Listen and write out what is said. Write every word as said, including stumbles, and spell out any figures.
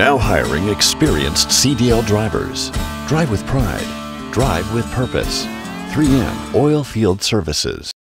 Now hiring experienced C D L drivers. Drive with pride. Drive with purpose. three M Oilfield Services.